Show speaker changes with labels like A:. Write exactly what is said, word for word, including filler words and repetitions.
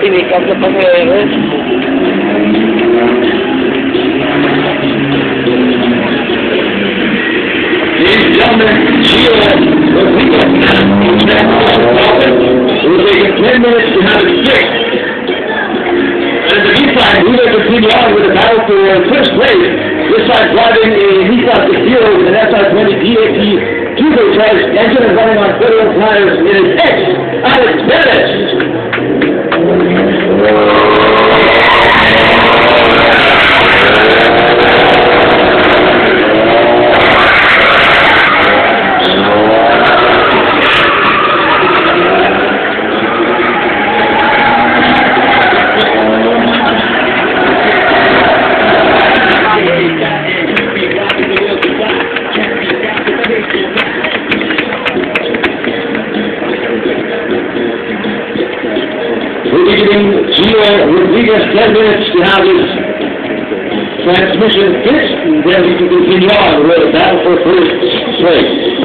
A: Civica que pone ¿ves?
B: Ladies and gentlemen, Gio Rodriguez will take ten minutes to have it fixed. And in the meantime, we will continue on with the battle for first place. This time driving a Nissan Xero with an S R twenty D A T turbocharged engine and running on federal tires. It is X Alex Perez. We're giving Gio Rodriguez ten minutes to have his transmission fixed, and then we can continue on with the battle for first place.